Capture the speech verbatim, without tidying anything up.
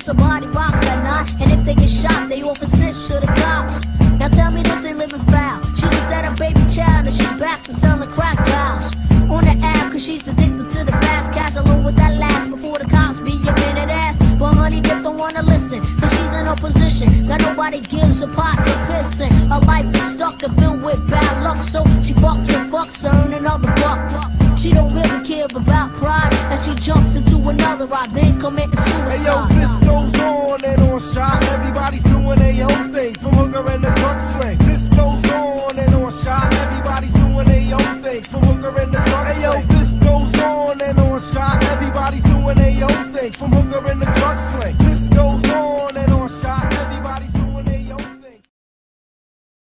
when somebody rocks at night. And if they get shot, they often snitch to the cops. Now tell me this ain't living foul. She just had a baby child and she's back to selling crack cows. On the app, cause she's addicted to the fast cash. Alone with that last before the cops be a minute ass. But honey dip don't wanna listen, cause she's in a position that nobody gives a pot to piss in. Her life is stuck and filled with bad luck, so she fucks and fucks to earn another buck. She don't really care about pride, and she jumps into another ride, then committing suicide. Hey yo, this goes on and on shot. Everybody's doing their own thing, from hooker and the drug sling. This goes on and on shot. Everybody's doing their own thing, from hooker and the drug sling. Hey yo, this goes on and on shot. Everybody's doing their own thing, from hooker and